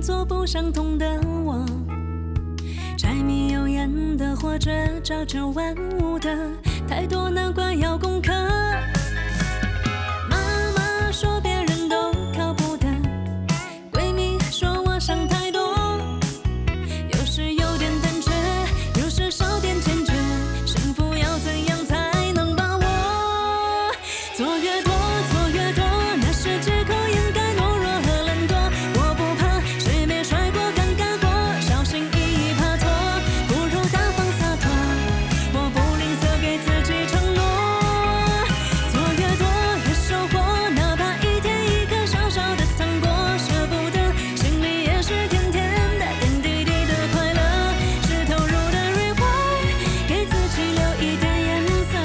做不相同的我。柴米油盐的活着，朝九晚五的，太多难关要攻克。妈妈说别人都靠谱的，闺蜜说我想太多，有时有点胆怯，有时少点坚决，幸福要怎样才能把握？做越多，错越多，那是借口掩盖懦弱和懒惰。我不怕水没摔过，尴尬过，小心翼翼怕错，不如大方洒脱。我不吝啬给自己承诺，做越多越收获，哪怕一天一个小小的糖果，舍不得，心里也是甜甜的，点滴滴的快乐，是投入的 reward， 给自己留一点颜色，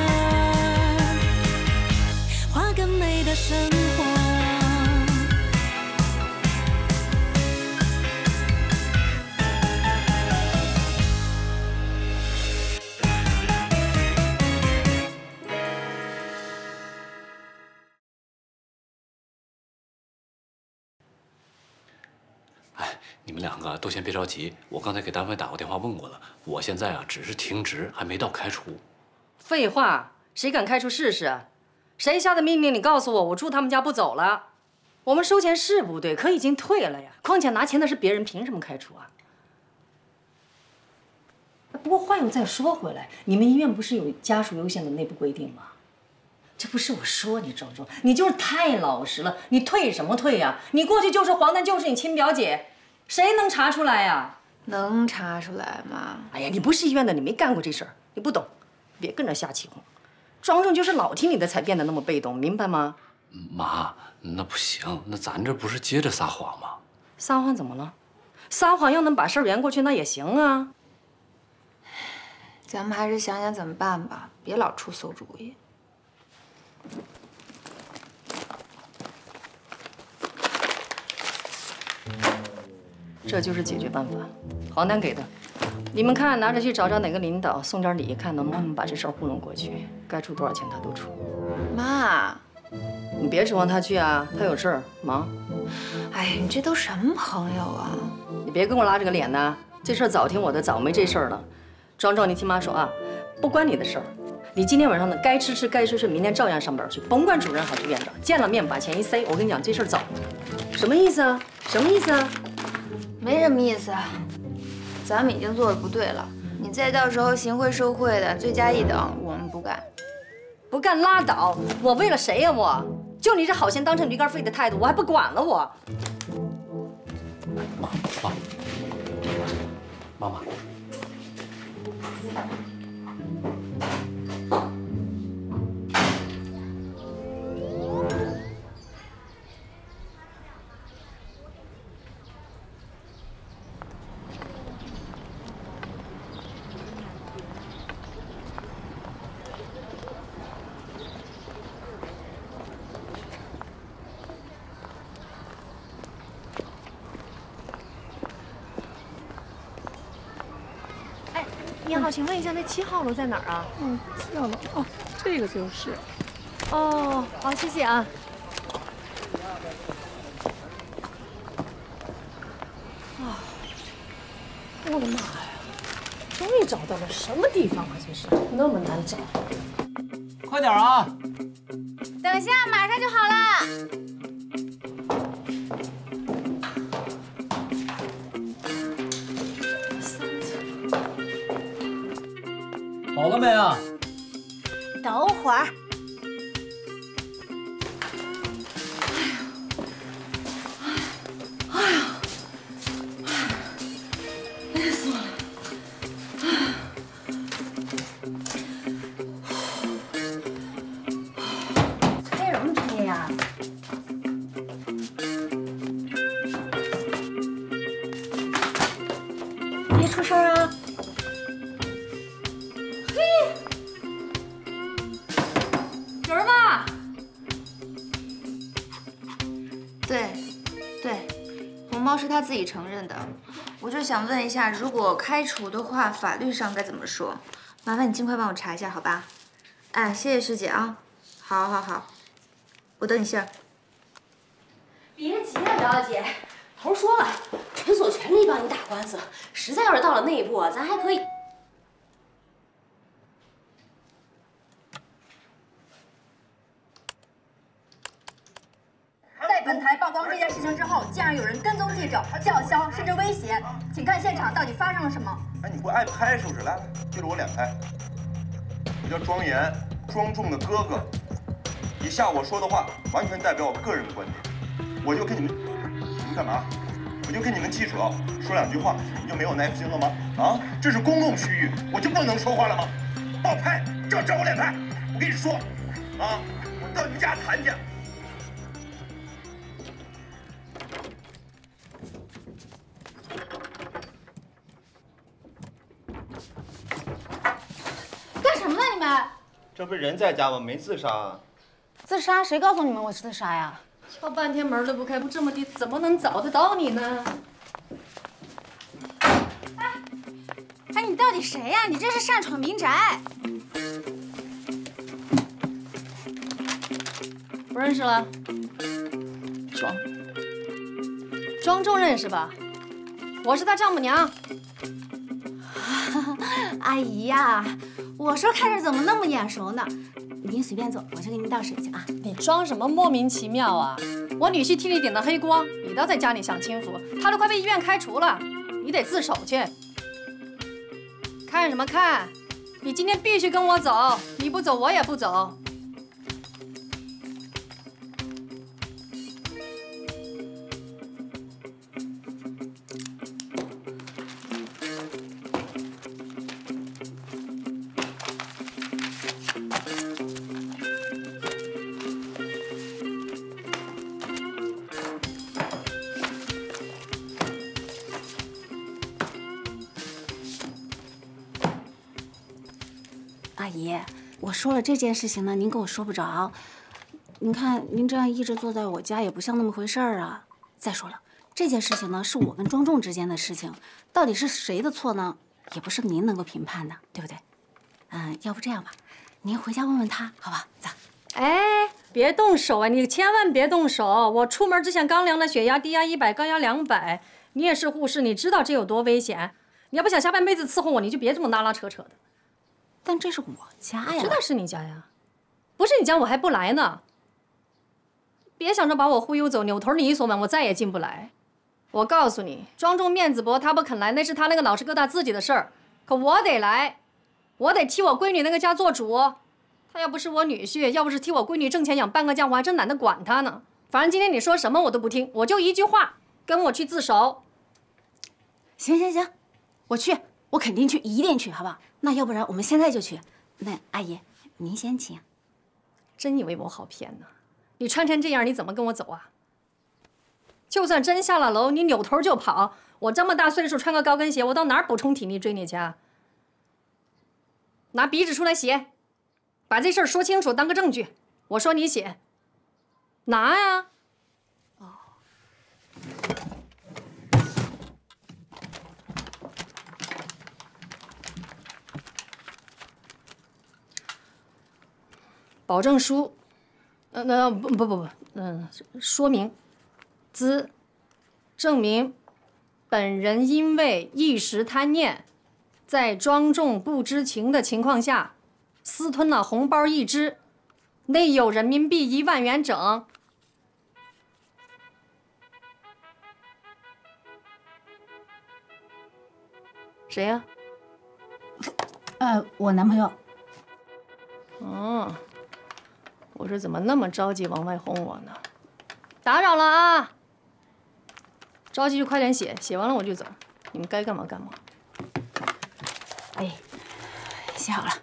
画更美的生活。 你们两个都先别着急，我刚才给单位打过电话问过了，我现在啊只是停职，还没到开除。 废话，谁敢开除试试？谁下的命令？你告诉我，我住他们家不走了。我们收钱是不对，可已经退了呀。况且拿钱的是别人，凭什么开除啊？不过话又再说回来，你们医院不是有家属优先的内部规定吗？这不是我说你，周周，你就是太老实了。你退什么退呀？你过去就是黄丹，就是你亲表姐，谁能查出来呀？ 能查出来吗？ 哎呀，你不是医院的，你没干过这事儿，你不懂，别跟着瞎起哄。庄正就是老听你的才变得那么被动，明白吗？ 妈，那不行，那咱这不是接着撒谎吗？ 撒谎怎么了？撒谎要能把事儿圆过去，那也行啊。 咱们还是想想怎么办吧，别老出馊主意。 这就是解决办法，黄丹给的。你们看，拿着去找哪个领导，送点礼，看能不能把这事儿糊弄过去。该出多少钱他都出。 妈， 你别指望他去啊，他有事儿忙。 哎呀，你这都什么朋友啊？ 你别跟我拉这个脸呐，这事儿早听我的，早没这事儿了。庄庄，你听妈说啊，不关你的事儿。你今天晚上呢，该吃吃，该睡睡，明天照样上班去，甭管主任还是院长，见了面把钱一塞，我跟你讲，这事儿早。什么意思啊？什么意思啊？ 没什么意思，咱们已经做的不对了，你再到时候行贿受贿的，罪加一等，我们不干。 不干拉倒！我为了谁呀？我就你这好心当成驴肝肺的态度，我还不管了我。 妈妈。 你好，请问一下，那7号楼在哪儿啊 7号楼哦，这个就是。 哦，好，谢谢啊。啊，我的妈呀！终于找到了，什么地方啊？这是那么难找。 快点啊！ 等一下，马上就好了。 好了没啊？ 等会儿。累死我了！吹什么吹呀？别出声啊！ 有人吗？ 对，红包是他自己承认的。我就想问一下，如果开除的话，法律上该怎么说？麻烦你尽快帮我查一下，好吧？哎，谢谢师姐啊。好，我等你信儿。 别急啊，表姐，头说了，这全所全力帮你打官司。实在要是到了那一步啊，咱还可以。 在本台曝光这件事情之后，竟然有人跟踪记者、叫嚣，甚至威胁。请看现场到底发生了什么？ 哎，你不爱拍是不是？来，对着我脸拍。我叫庄严，庄重的哥哥。以下我说的话完全代表我个人的观点。我就跟你们干嘛？我就跟你们记者说两句话，你就没有耐心了吗？啊，这是公共区域，我就不能说话了吗？帮我拍，照我脸拍。我跟你说，啊，我到你们家谈去。 干什么呢你们？ 这不是人在家吗？没自杀啊？ 自杀？谁告诉你们我是自杀呀？ 敲半天门都不开，不这么地怎么能找得到你呢？ 哎，你到底谁呀？你这是擅闯民宅！ 不认识了。庄重认识吧？我是他丈母娘。 阿姨呀，我说看着怎么那么眼熟呢？您随便坐，我去给您倒水去啊。 你装什么莫名其妙啊？我女婿替你顶的黑锅，你倒在家里享清福，他都快被医院开除了，你得自首去。看什么看？你今天必须跟我走，你不走我也不走。 阿姨，我说了这件事情呢，您跟我说不着。您看您这样一直坐在我家，也不像那么回事儿啊。再说了，这件事情呢，是我跟庄重之间的事情，到底是谁的错呢，也不是您能够评判的，对不对？要不这样吧，您回家问问他，好吧？走。 哎，别动手啊！你千万别动手！我出门之前刚量了血压，低压100，高压200。你也是护士，你知道这有多危险。你要不想下半辈子伺候我，你就别这么拉拉扯扯的。 但这是我家呀！ 知道是你家呀，不是你家我还不来呢。别想着把我忽悠走，扭头你一锁门，我再也进不来。我告诉你，庄重面子薄，他不肯来，那是他那个老实疙瘩自己的事儿。可我得来，我得替我闺女那个家做主。他要不是我女婿，要不是替我闺女挣钱养半个家，我还真懒得管他呢。反正今天你说什么我都不听，我就一句话，跟我去自首。 行行行，我去，我肯定去，一定去，好不好？那要不然我们现在就去。那阿姨，您先请。 真以为我好骗呢？你穿成这样，你怎么跟我走啊？就算真下了楼，你扭头就跑，我这么大岁数穿个高跟鞋，我到哪儿补充体力追你去啊？拿笔纸出来写，把这事儿说清楚，当个证据。我说你写，拿呀。保证书，说明，证明，本人因为一时贪念，在庄重不知情的情况下，私吞了红包1只，内有人民币1万元整。谁呀？ 我男朋友。 哦，我说怎么那么着急往外轰我呢？打扰了啊！着急就快点写，写完了我就走。你们该干嘛干嘛。 哎，写好了。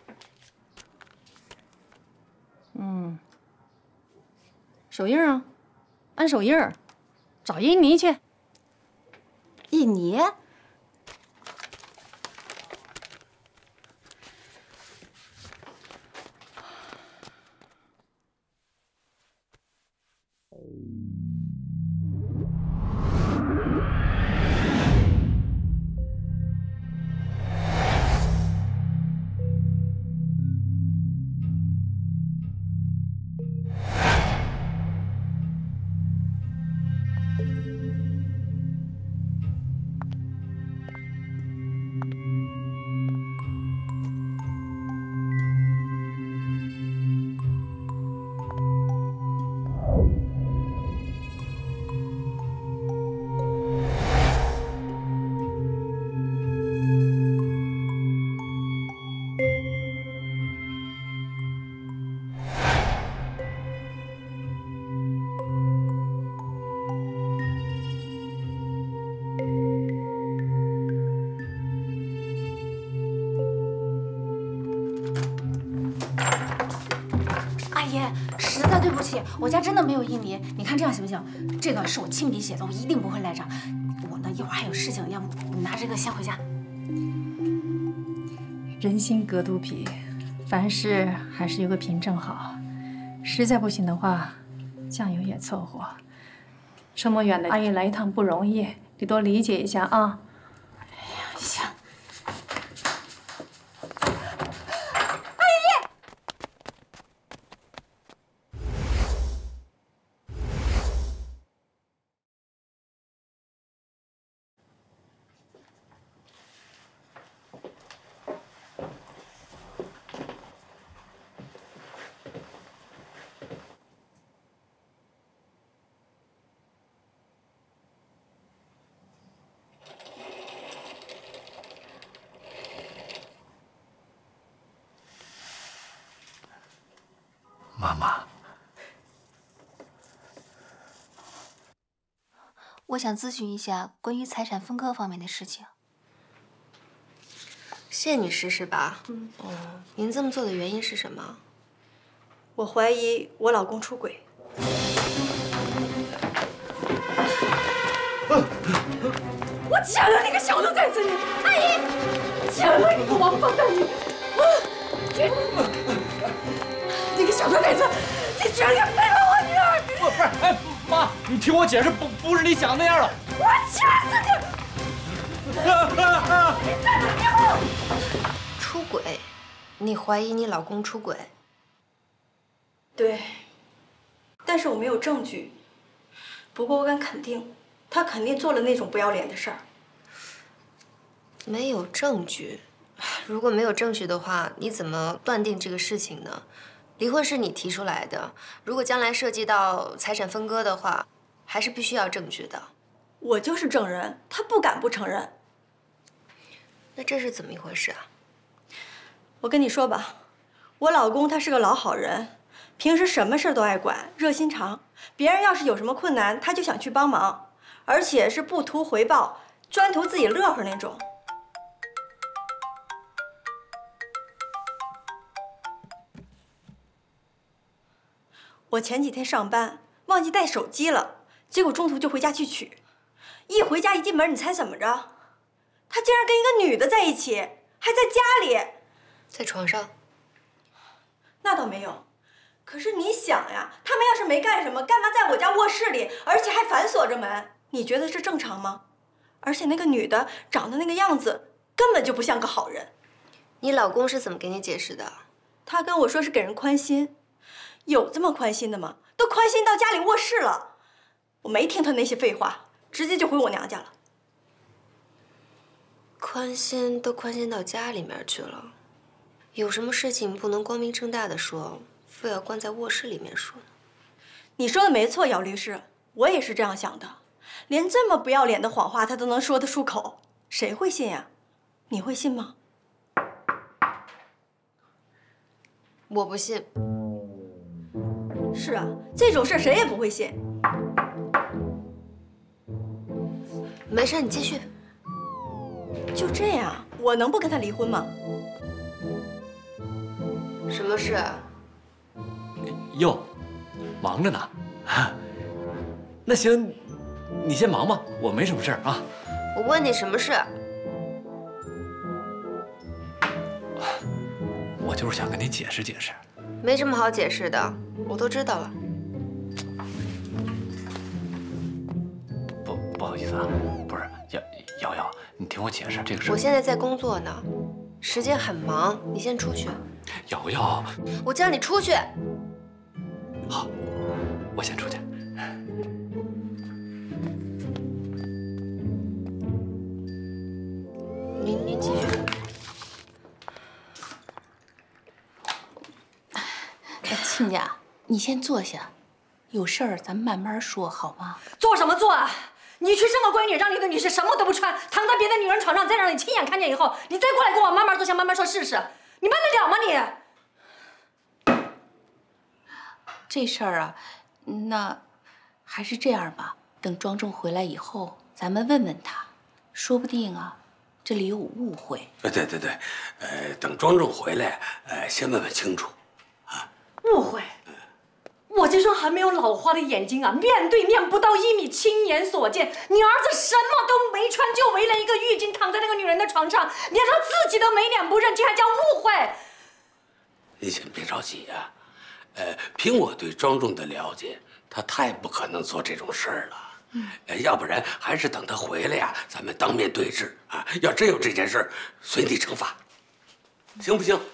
手印啊，按手印儿，找印尼去。 印尼？ 气，我家真的没有印泥。你看这样行不行？这个是我亲笔写的，我一定不会赖账。我呢一会儿还有事情，要不你拿这个先回家。 人心隔肚皮，凡事还是有个凭证好。实在不行的话，酱油也凑合。这么远的阿姨来一趟不容易，你多理解一下啊。 哎呀，行。 妈妈， 我想咨询一下关于财产分割方面的事情。 谢女士是吧？您这么做的原因是什么？ 我怀疑我老公出轨。 我抢了那个小的崽子，你阿姨，抢了你个王八蛋你！那个小的崽子，你居然敢背叛我女儿！ 不是，哎，妈，你听我解释，不是你想那样的。 我掐死你！你站住！别后！ 出轨？你怀疑你老公出轨？ 对，但是我没有证据。不过我敢肯定，他肯定做了那种不要脸的事儿。 没有证据？如果没有证据的话，你怎么断定这个事情呢？离婚是你提出来的，如果将来涉及到财产分割的话，还是必须要证据的。 我就是证人，他不敢不承认。 那这是怎么一回事啊？ 我跟你说吧，我老公他是个老好人，平时什么事都爱管，热心肠。别人要是有什么困难，他就想去帮忙，而且是不图回报，专图自己乐呵那种。我前几天上班忘记带手机了，结果中途就回家去取。一回家一进门，你猜怎么着？他竟然跟一个女的在一起，还在家里， 在床上。 那倒没有。可是你想呀，他们要是没干什么，干嘛在我家卧室里，而且还反锁着门？你觉得这正常吗？而且那个女的长得那个样子，根本就不像个好人。 你老公是怎么给你解释的？ 他跟我说是给人宽心。有这么宽心的吗？都宽心到家里卧室了。我没听他那些废话，直接就回我娘家了。 宽心都宽心到家里面去了，有什么事情不能光明正大的说，非要关在卧室里面说呢？ 你说的没错，姚律师，我也是这样想的。连这么不要脸的谎话他都能说得出口，谁会信呀？你会信吗？ 我不信。 是啊，这种事谁也不会信。 没事，你继续。 就这样，我能不跟他离婚吗？ 什么事啊？ 哟，忙着呢。那行，你先忙吧，我没什么事儿啊。 我问你什么事？ 我就是想跟你解释解释。 没什么好解释的，我都知道了。 不好意思啊，不是瑶瑶，你听我解释这个事。 我现在在工作呢，时间很忙，你先出去。 瑶瑶， 我叫你出去。 好，我先出去。 您继续。 亲家，你先坐下，有事儿咱慢慢说，好吗？ 做什么做啊？你去生个闺女，让你的女婿什么都不穿，躺在别的女人床上，再让你亲眼看见以后，你再过来跟我慢慢坐下，慢慢说试试，你办得了吗你？ 这事儿啊，那还是这样吧，等庄重回来以后，咱们问问他，说不定啊，这里有误会。 对，等庄重回来，先问问清楚。 误会？ 我这双还没有老花的眼睛啊，面对面不到1米，亲眼所见，你儿子什么都没穿，就围了一个浴巾躺在那个女人的床上，连他自己都没脸不认，这还叫误会？ 你先别着急啊，凭我对庄重的了解，他太不可能做这种事儿了。要不然还是等他回来呀，咱们当面对质啊。要真有这件事，随地惩罚，行不行？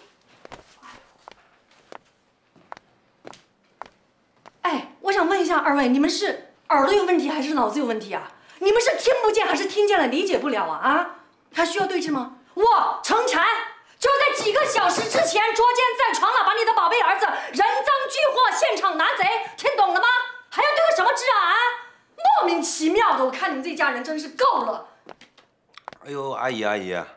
哎，我想问一下二位，你们是耳朵有问题还是脑子有问题啊？你们是听不见还是听见了理解不了啊？啊，还需要对峙吗？我程婵就在几个小时之前捉奸在床了，把你的宝贝儿子人赃俱获，现场拿贼，听懂了吗？还要对我什么峙啊？莫名其妙的，我看你们这家人真是够了。 哎呦，阿姨，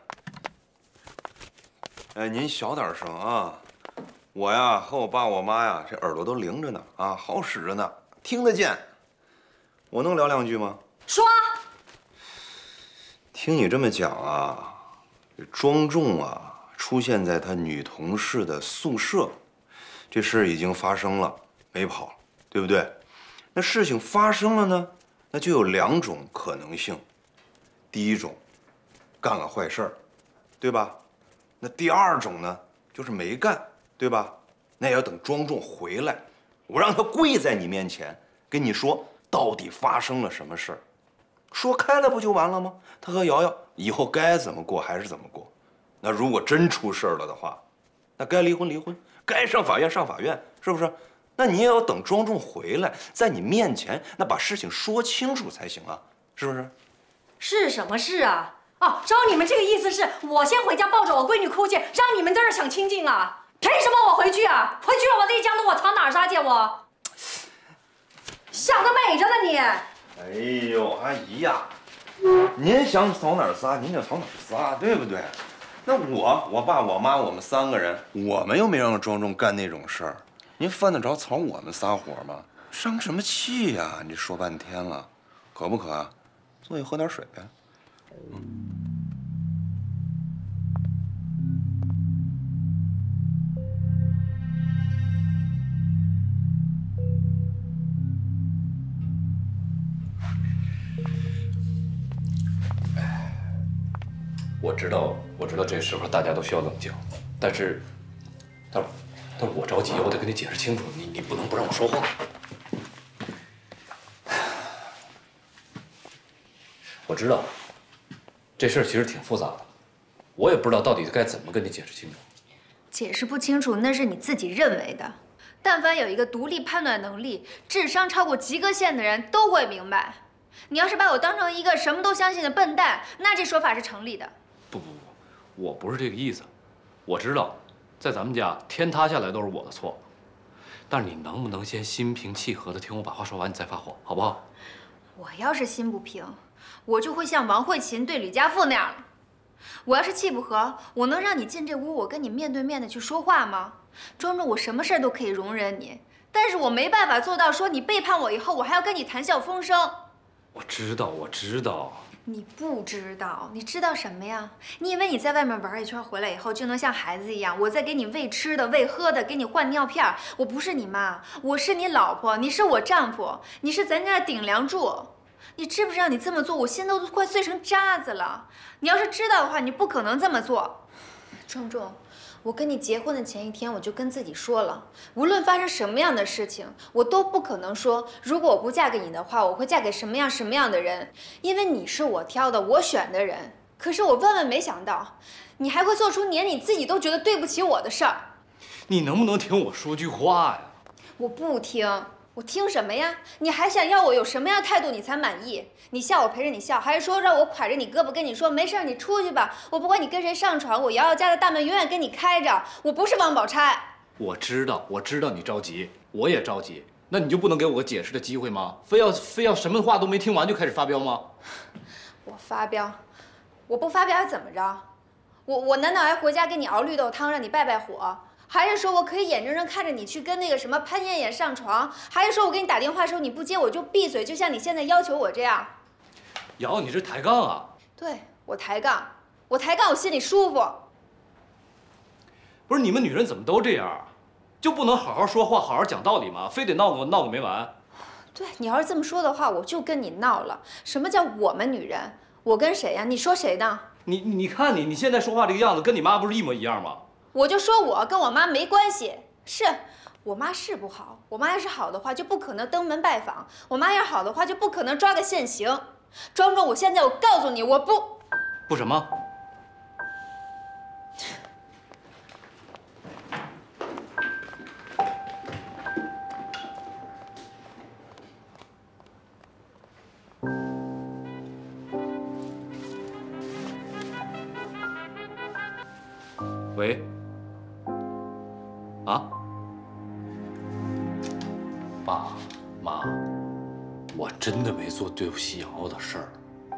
您小点声啊！我呀和我爸我妈呀，这耳朵都灵着呢啊，好使着呢，听得见。我能聊2句吗？ 说。 听你这么讲啊，这庄重啊出现在他女同事的宿舍，这事儿已经发生了，没跑，对不对？那事情发生了呢，那就有2种可能性。第一种，干了坏事儿，对吧？那第2种呢，就是没干，对吧？那也要等庄重回来，我让他跪在你面前，跟你说到底发生了什么事儿，说开了不就完了吗？他和瑶瑶以后该怎么过还是怎么过。那如果真出事儿了的话，那该离婚离婚，该上法院上法院，是不是？那你也要等庄重回来，在你面前那把事情说清楚才行啊，是不是？ 是什么事啊？哦，照你们这个意思是我先回家抱着我闺女哭去，让你们在这儿想清静啊？凭什么我回去啊？回去了我这一江东我藏哪儿杀去？我想得美着呢你！ 哎呦，阿姨呀，您想扫哪儿撒您就扫哪儿撒，对不对？那我爸我妈我们3个人，我们又没让庄重干那种事儿，您犯得着朝我们撒火吗？生什么气呀？你说半天了，渴不渴啊？坐下喝点水呗。 我知道这时候大家都需要冷静，但是我着急，我得跟你解释清楚，你不能不让我说话。我知道这事儿其实挺复杂的，我也不知道到底该怎么跟你解释清楚。 解释不清楚那是你自己认为的，但凡有一个独立判断能力、智商超过及格线的人都会明白。你要是把我当成一个什么都相信的笨蛋，那这说法是成立的。 不，我不是这个意思。我知道，在咱们家天塌下来都是我的错，但是你能不能先心平气和的听我把话说完，你再发火，好不好？ 我要是心不平，我就会像王慧琴对吕家富那样了。我要是气不和，我能让你进这屋，我跟你面对面的去说话吗？庄重，我什么事儿都可以容忍你，但是我没办法做到说你背叛我以后，我还要跟你谈笑风生。 我知道。 你不知道，你知道什么呀？你以为你在外面玩一圈回来以后就能像孩子一样，我在给你喂吃的、喂喝的，给你换尿片？我不是你妈，我是你老婆，你是我丈夫，你是咱家的顶梁柱。你知不知道你这么做，我心都快碎成渣子了？你要是知道的话，你不可能这么做。庄重，我跟你结婚的前一天，我就跟自己说了，无论发生什么样的事情，我都不可能说，如果我不嫁给你的话，我会嫁给什么样的人，因为你是我挑的，我选的人。可是我万万没想到，你还会做出连你自己都觉得对不起我的事儿。 你能不能听我说句话呀？ 我不听。我听什么呀？你还想要我有什么样的态度你才满意？你笑我陪着你笑，还是说让我挎着你胳膊跟你说没事你出去吧？我不管你跟谁上床，我瑶瑶家的大门永远跟你开着。我不是王宝钗。 我知道你着急，我也着急，那你就不能给我个解释的机会吗？非要什么话都没听完就开始发飙吗？ 我发飙？我不发飙还怎么着？我难道还回家给你熬绿豆汤让你败火？还是说我可以眼睁睁看着你去跟那个什么潘艳艳上床？还是说我给你打电话的时候你不接我就闭嘴，就像你现在要求我这样？ 瑶，你这抬杠啊！ 对，我抬杠，我心里舒服。 不是你们女人怎么都这样？ 就不能好好说话，好好讲道理吗？非得闹个没完？ 对你要是这么说的话，我就跟你闹了。什么叫我们女人？我跟谁呀？你说谁呢？ 你看你现在说话这个样子，跟你妈不是一模一样吗？ 我就说我跟我妈没关系。是我妈是不好，我妈要是好的话，就不可能登门拜访；我妈要是好的话，就不可能抓个现行。庄重，我现在告诉你，我不什么？喂，啊，爸妈，我真的没做对不起瑶瑶的事儿。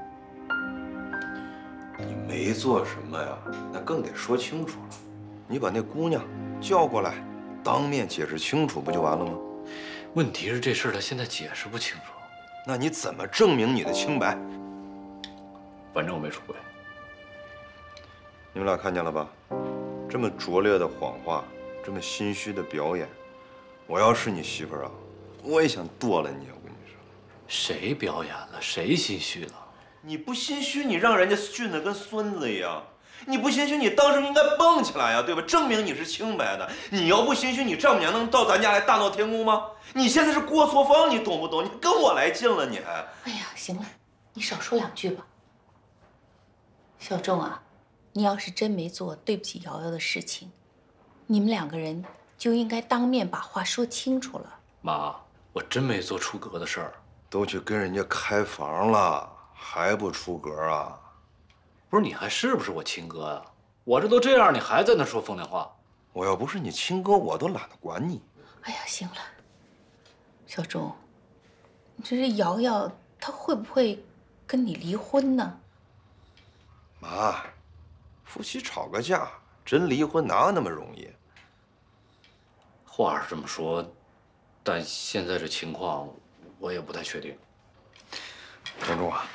你没做什么呀？那更得说清楚了。你把那姑娘叫过来，当面解释清楚，不就完了吗？ 问题是这事儿他现在解释不清楚。 那你怎么证明你的清白？ 反正我没出轨。 你们俩看见了吧？这么拙劣的谎话，这么心虚的表演，我要是你媳妇儿啊，我也想剁了你。我跟你说， 谁表演了？谁心虚了？ 你不心虚，你让人家训得跟孙子一样；你不心虚，你当时应该蹦起来呀，对吧？证明你是清白的。你要不心虚，你丈母娘能到咱家来大闹天宫吗？你现在是过错方，你懂不懂？你跟我来劲了，你还。 哎呀，行了，你少说两句吧。小仲啊，你要是真没做对不起瑶瑶的事情，你们两个人就应该当面把话说清楚了。 妈，我真没做出格的事儿。 都去跟人家开房了，还不出格啊？ 不是，你还是不是我亲哥呀？我这都这样，你还在那说风凉话？ 我要不是你亲哥，我都懒得管你。 哎呀，行了，小仲，你这瑶瑶她会不会跟你离婚呢？ 妈，夫妻吵个架，真离婚哪有那么容易？ 话是这么说，但现在这情况，我也不太确定。 庄重啊，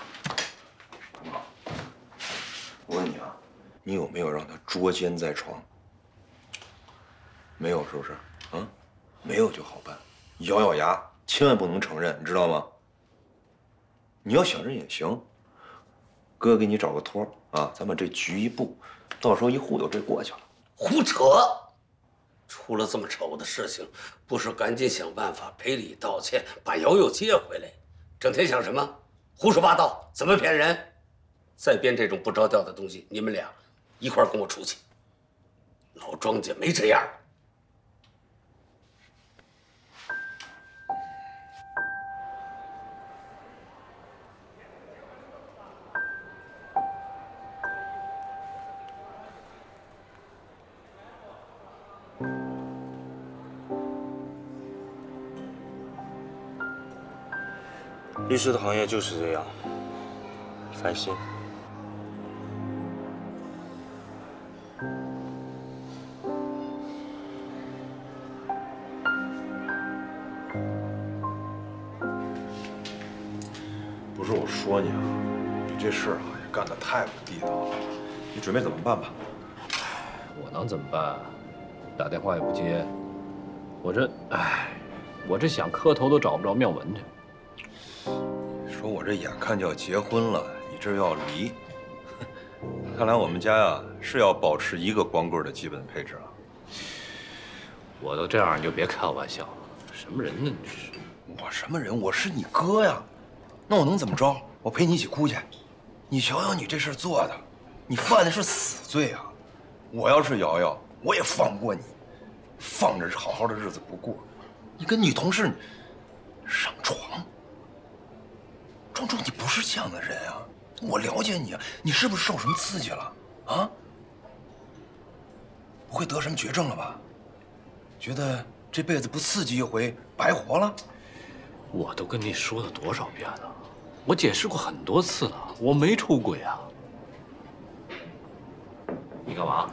我问你啊，你有没有让他捉奸在床？没有，是不是？啊，没有就好办，咬咬牙，千万不能承认，你知道吗？你要想认也行，哥给你找个托啊，咱把这局一布，到时候一糊悠这过去了。 胡扯！出了这么丑的事情，不是赶紧想办法赔礼道歉，把瑶瑶接回来？整天想什么？胡说八道，怎么骗人？再编这种不着调的东西，你们俩一块儿跟我出去。老庄家没这样。 律师的行业就是这样，烦心。 不是我说你啊，你这事儿啊也干得太不地道了。你准备怎么办吧？ 我能怎么办？打电话也不接，我这想磕头都找不着庙门去。 说我这眼看就要结婚了，你这要离，看来我们家呀是要保持一个光棍的基本配置了。 我都这样，你就别开我玩笑了。什么人呢？你这是？ 我什么人？我是你哥呀，那我能怎么着？我陪你一起哭去。你瞧瞧你这事儿做的，你犯的是死罪啊！我要是瑶瑶，我也放不过你，放着好好的日子不过，你跟女同事上床。庄重，你不是这样的人啊！我了解你啊，你是不是受什么刺激了啊？不会得什么绝症了吧？觉得这辈子不刺激一回白活了？ 我都跟你说了多少遍了，我解释过很多次了，我没出轨啊！你干嘛？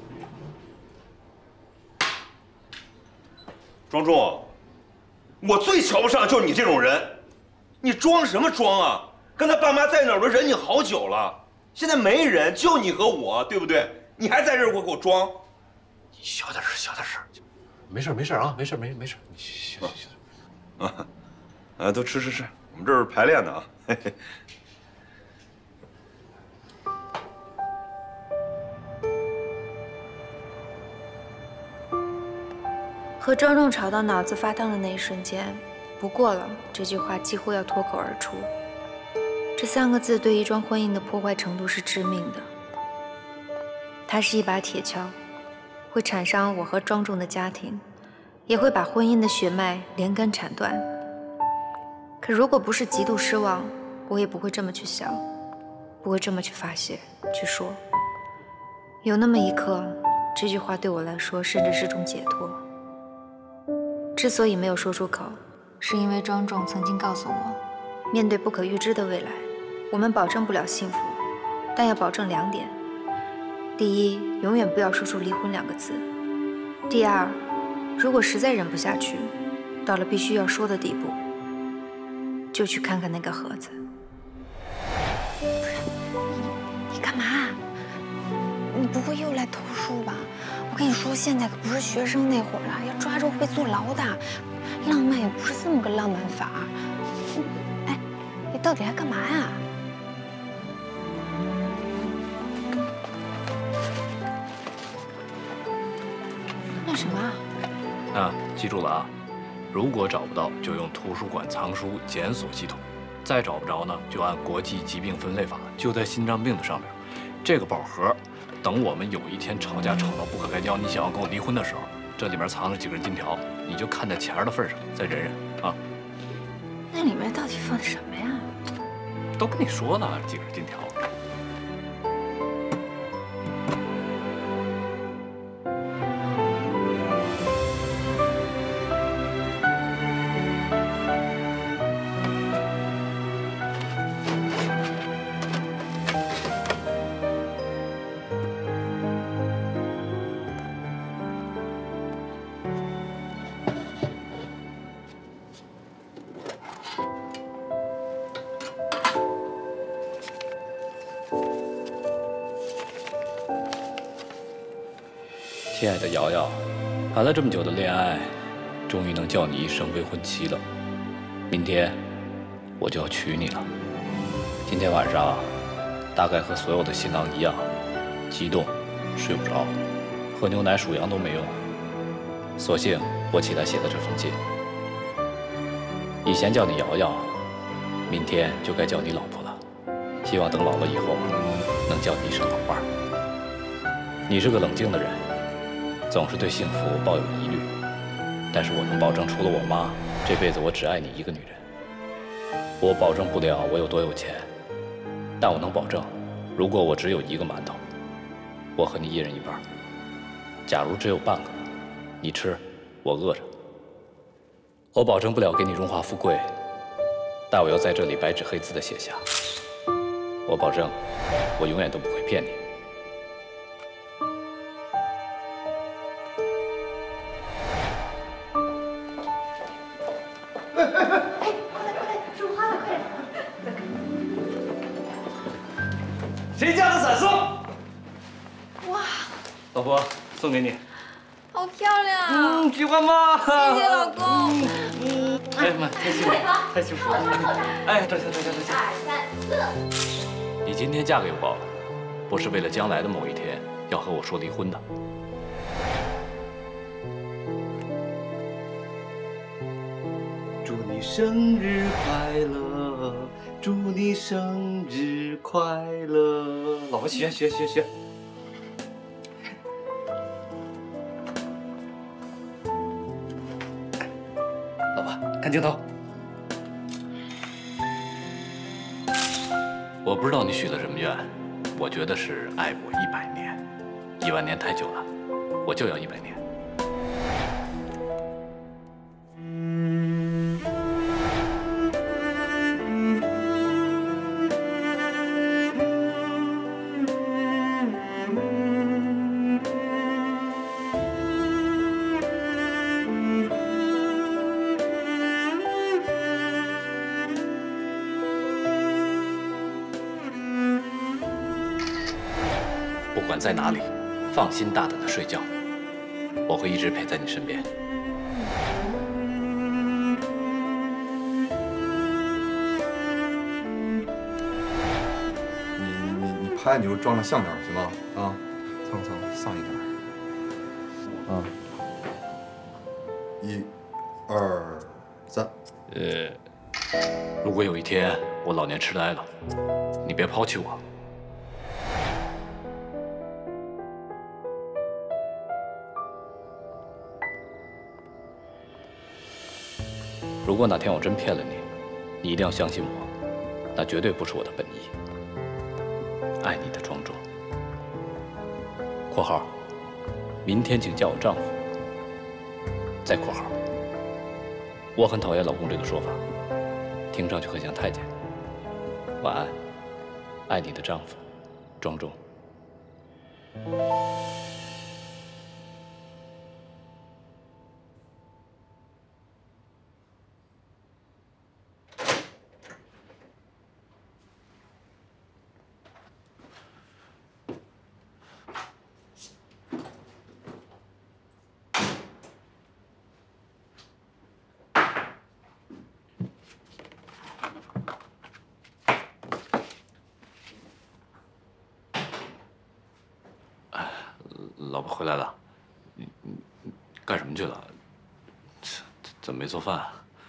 庄重，我最瞧不上就是你这种人。你装什么装啊？跟他爸妈在哪儿都忍你好久了，现在没人，就你和我，对不对？你还在这儿给我装？ 你小点声，小点声。 没事没事啊，没事没事，你行。 都吃，我们这是排练呢啊。嘿嘿。 和庄重吵到脑子发烫的那一瞬间，不过了，这句话几乎要脱口而出。这3个字对一桩婚姻的破坏程度是致命的。它是一把铁锹，会铲伤我和庄重的家庭，也会把婚姻的血脉连根铲断。可如果不是极度失望，我也不会这么去想，不会这么去发泄、去说。有那么一刻，这句话对我来说甚至是种解脱。之所以没有说出口，是因为庄重曾经告诉我，面对不可预知的未来，我们保证不了幸福，但要保证2点：第一，永远不要说出离婚2个字；第二，如果实在忍不下去，到了必须要说的地步，就去看看那个盒子。 你干嘛？你不会又来偷书吧？我跟你说，现在可不是学生那会儿了，要抓住会被坐牢的。浪漫也不是这么个浪漫法。哎，你到底来干嘛呀？那什么？ 记住了啊，如果找不到，就用图书馆藏书检索系统；再找不着呢，就按国际疾病分类法，就在心脏病的上面。这个宝盒，等我们有一天吵架吵到不可开交，你想要跟我离婚的时候，这里面藏着几根金条，你就看在钱的份上，再忍忍啊。 那里面到底放的什么呀？ 都跟你说了，几根金条。亲爱的瑶瑶，谈了这么久的恋爱，终于能叫你一声未婚妻了。明天我就要娶你了。今天晚上大概和所有的新郎一样，激动，睡不着，喝牛奶数羊都没用。索性我起来写了这封信。以前叫你瑶瑶，明天就该叫你老婆了。希望等老了以后，能叫你一声老伴儿。你是个冷静的人，总是对幸福抱有疑虑，但是我能保证，除了我妈，这辈子我只爱你一个女人。我保证不了我有多有钱，但我能保证，如果我只有一个馒头，我和你一人一半。假如只有半个，你吃，我饿着。我保证不了给你荣华富贵，但我要在这里白纸黑字的写下，我保证，我永远都不会骗你。 谁家的闪送？ 哇， 老婆，送给你。 好漂亮！ 喜欢吗？ 谢谢老公。 哎呀妈，太幸福了，太幸福了！哎，等下。2、3、4。你今天嫁给我，不是为了将来的某一天要和我说离婚的。 祝你生日快乐，祝你生日快乐！老婆，学。老婆，看镜头。 我不知道你许了什么愿，我觉得是爱我100年，1万年太久了，我就要100年。不管在哪里，放心大胆的睡觉。 我会一直陪在你身边。 你拍你就装的像点行吗？啊，蹭上一点。啊，1、2、3。 如果有一天我老年痴呆了，你别抛弃我。如果哪天我真骗了你，你一定要相信我，那绝对不是我的本意。爱你的庄重。（括号）明天请叫我丈夫。再括号。我很讨厌“老公”这个说法，听上去很像太监。晚安，爱你的丈夫，庄重。老婆回来了，你干什么去了？怎么没做饭？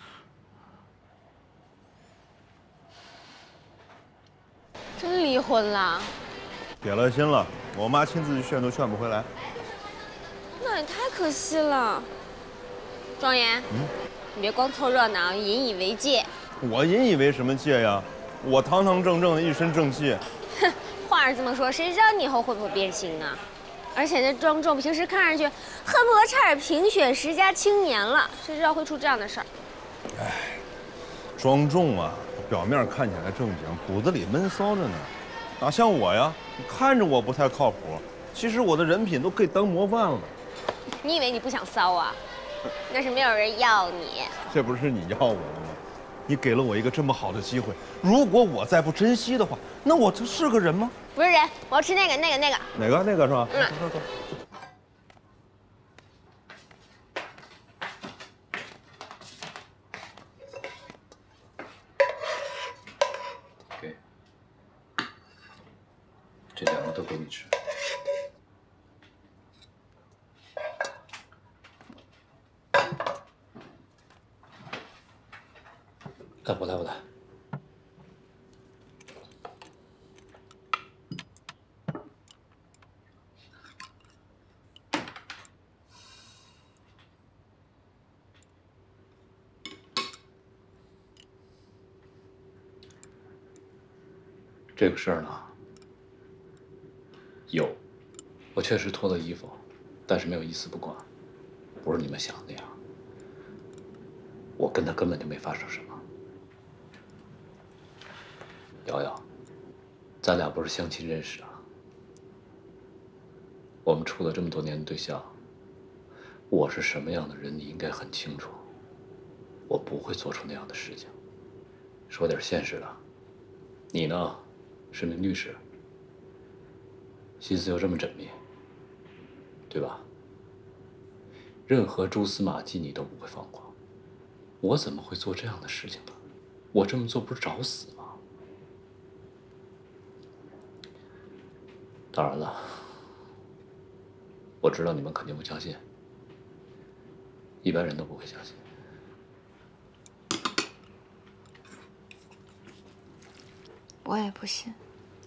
真离婚了？ 铁了心了，我妈亲自去劝都劝不回来。 那也太可惜了。庄严，你别光凑热闹，引以为戒。 我引以为什么戒呀？我堂堂正正的一身正气。 哼，话是这么说，谁知道你以后会不会变心呢？而且那庄重平时看上去恨不得差点评选10佳青年了，谁知道会出这样的事儿？ 哎，庄重啊，表面看起来正经，骨子里闷骚着呢。哪像我呀？看着我不太靠谱，其实我的人品都可以当模范了。 你以为你不想骚啊？那是没有人要你。 这不是你要我的吗？你给了我一个这么好的机会，如果我再不珍惜的话，那我这是个人吗？ 不是人，我要吃那个。 哪个是吧？走。 给，这2个都给你吃。我来。这个事儿呢，有，我确实脱了衣服，但是没有一丝不挂，不是你们想的那样。我跟他根本就没发生什么。瑶瑶，咱俩不是相亲认识啊，我们处了这么多年的对象，我是什么样的人，你应该很清楚。我不会做出那样的事情。说点现实的，你呢？是名律师，心思又这么缜密，对吧？任何蛛丝马迹你都不会放过，我怎么会做这样的事情呢？我这么做不是找死吗？当然了，我知道你们肯定不相信，一般人都不会相信。 我也不信。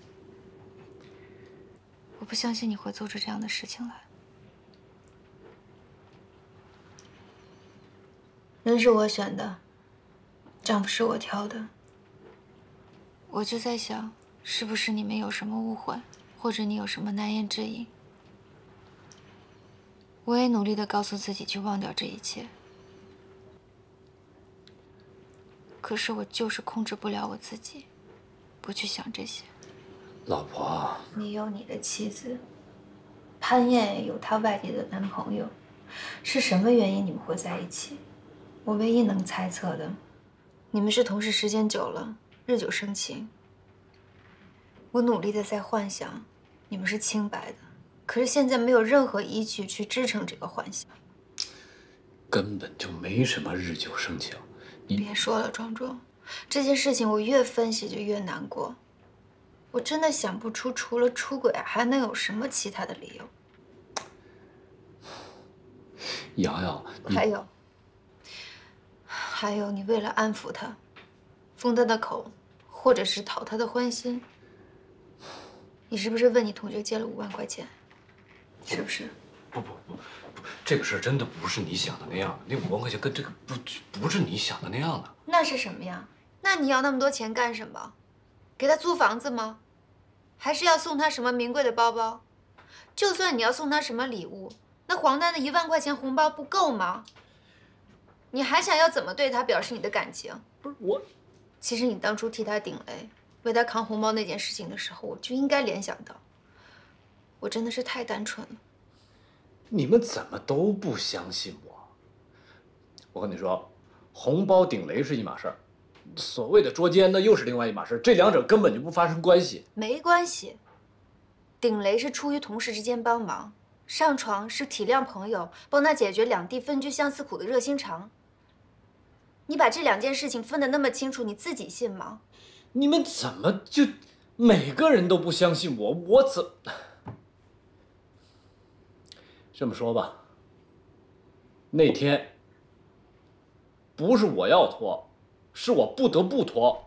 我不相信你会做出这样的事情来。人是我选的，丈夫是我挑的。我就在想，是不是你们有什么误会，或者你有什么难言之隐？我也努力地告诉自己去忘掉这一切，可是我就是控制不了我自己，不去想这些。 老婆， 你有你的妻子，潘燕也有她外地的男朋友，是什么原因你们会在一起？我唯一能猜测的，你们是同事时间久了，日久生情。我努力的在幻想，你们是清白的， 可是现在没有任何依据去支撑这个幻想。 根本就没什么日久生情。你别说了，壮壮，这件事情我越分析就越难过。我真的想不出除了出轨还能有什么其他的理由。 瑶瑶， 还有，你为了安抚他，封他的口，或者是讨他的欢心，你是不是问你同学借了5万块钱？是不是？ 不，这个事儿真的不是你想的那样。那5万块钱跟这个不是你想的那样的。 那是什么呀？那你要那么多钱干什么？给他租房子吗？还是要送他什么名贵的包包？就算你要送他什么礼物，那黄丹的1万块钱红包不够吗？你还想要怎么对他表示你的感情？ 不是我， 其实你当初替他顶雷，为他扛红包那件事情的时候，我就应该联想到。我真的是太单纯了。 你们怎么都不相信我？我跟你说，红包顶雷是一码事儿，所谓的捉奸那又是另外一码事，这两者根本就不发生关系。 没关系，顶雷是出于同事之间帮忙，上床是体谅朋友，帮他解决两地分居相思苦的热心肠。你把这2件事情分得那么清楚，你自己信吗？ 你们怎么就每个人都不相信我？我怎……这么说吧，那天不是我要脱，是我不得不脱。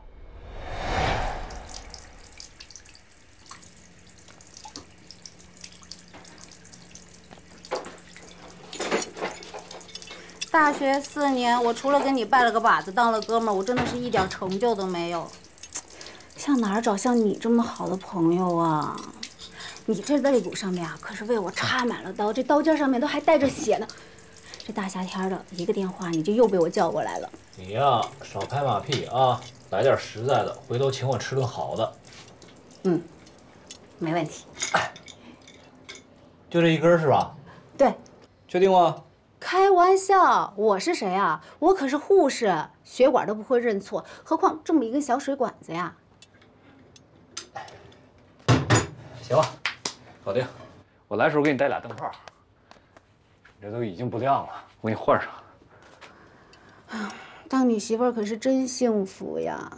大学4年，我除了跟你拜了个把子，当了哥们儿，我真的是一点成就都没有。向哪儿找像你这么好的朋友啊？你这肋骨上面啊，可是为我插满了刀，这刀尖上面都还带着血呢。这大夏天的，一个电话你就又被我叫过来了。 你呀，少拍马屁啊，来点实在的，回头请我吃顿好的。 嗯，没问题。 就这一根是吧？ 对。 确定吗？ 开玩笑，我是谁啊？我可是护士，血管都不会认错，何况这么一根小水管子呀？ 行了，搞定。我来时候给你带俩灯泡，这都已经不亮了，我给你换上。 当你媳妇儿可是真幸福呀！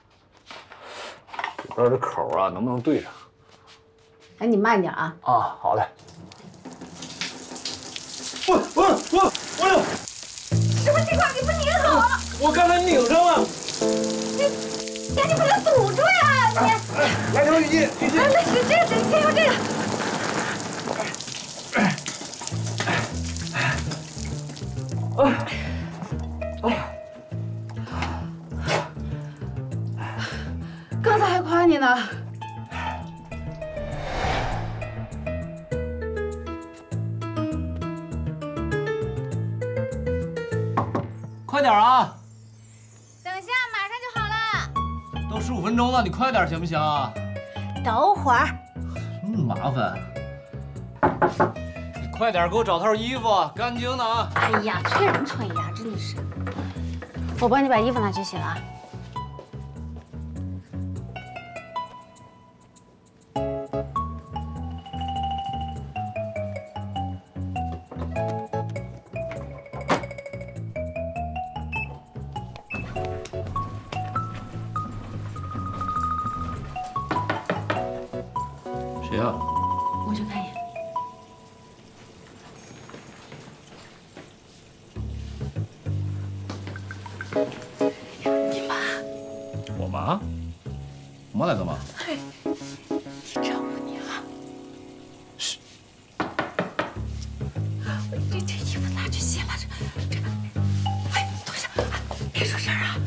里边这口啊，能不能对上？ 哎，你慢点啊！ 啊，好嘞。我什么情况？你不拧好了？ 我刚才拧上了。 你把它堵住呀！你来条雨衣， 那是这个，你先用这个。刚才还夸你呢。 快点啊！ 等一下，马上就好了。 都15分钟了，你快点行不行啊？ 等会儿。 这么麻烦。你快点给我找套衣服，干净的啊！ 哎呀，缺人穿呀，真的是。我帮你把衣服拿去洗了啊。 谁呀？ 我去看一眼。你妈。 我妈？我妈来干嘛？ 嘿，你丈夫你啊。 是。 这衣服拿去洗了，这。哎，等一下，别说声啊。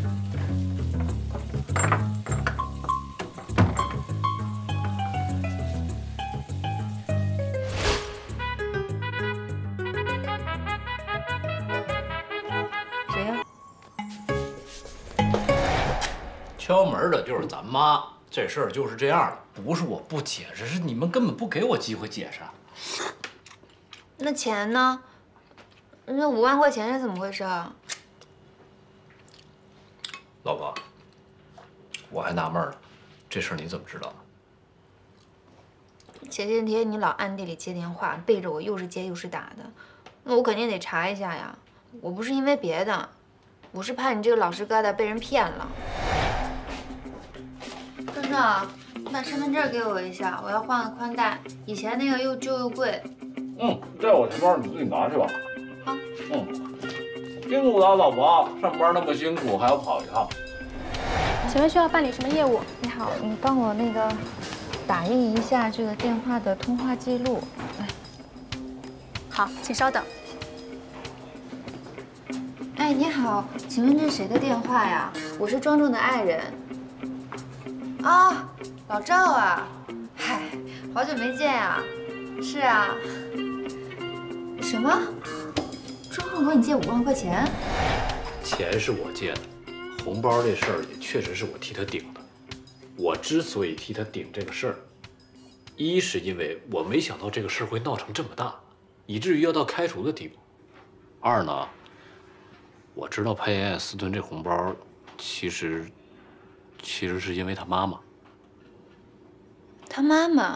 谁呀？ 敲门的就是咱妈，这事儿就是这样的，不是我不解释，是你们根本不给我机会解释。 那钱呢？那5万块钱是怎么回事啊？ 老婆，我还纳闷呢，这事儿你怎么知道的？ 前些天你老暗地里接电话，背着我又是接又是打的，那我肯定得查一下呀。我不是因为别的，我是怕你这个老实疙瘩被人骗了。壮壮，你把身份证给我一下，我要换个宽带，以前那个又旧又贵。 在我钱包，你自己拿去吧。 好。 辛苦了，老婆，上班那么辛苦，还要跑一趟。 请问需要办理什么业务？你好，你帮我那个打印一下这个电话的通话记录。来。 好，请稍等。 哎，你好，请问这是谁的电话呀？我是庄重的爱人。啊，老赵啊，嗨，好久没见啊。是啊。什么？庄重管你借5万块钱？ 钱是我借的，红包这事儿也确实是我替他顶的。我之所以替他顶这个事儿，一是因为我没想到这个事儿会闹成这么大，以至于要到开除的地步；二呢，我知道潘妍妍私吞这红包，其实是因为他妈妈。 他妈妈？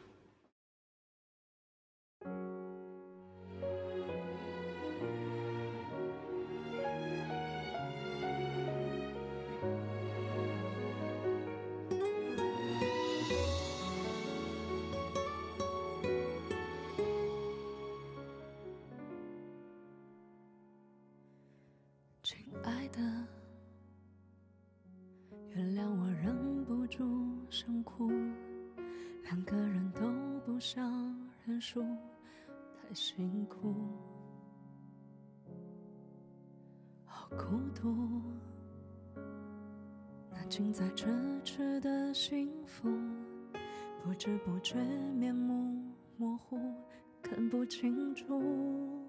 亲爱的，原谅我忍不住想哭，2个人都不想认输，太辛苦，好孤独。那近在咫尺的幸福，不知不觉面目模糊，看不清楚。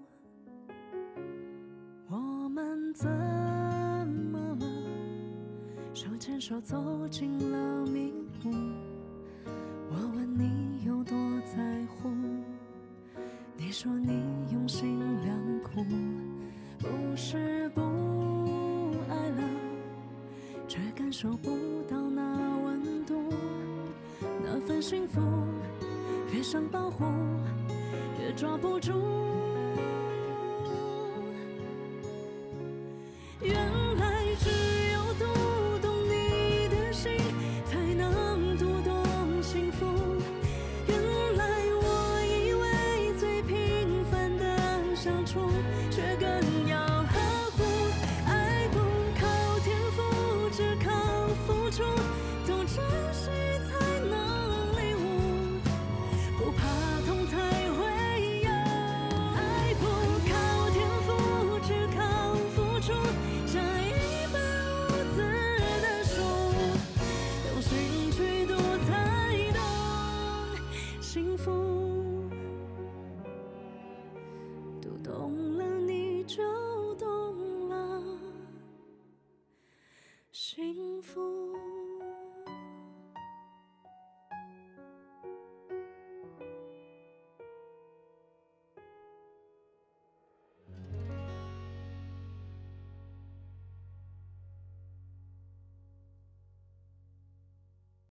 我们怎么了？手牵手走进了迷雾。我问你有多在乎，你说你用心良苦。不是不爱了，却感受不到那温度。那份幸福，越想保护，越抓不住。原来只有读懂你的心，才能读懂幸福。原来我以为最平凡的相处，却更要呵护。爱不靠天赋，只靠付出，懂珍惜才能领悟，不怕痛才会有。爱不靠天赋，只靠付出，像一本无字的书，用心去读才懂幸福。读懂了你就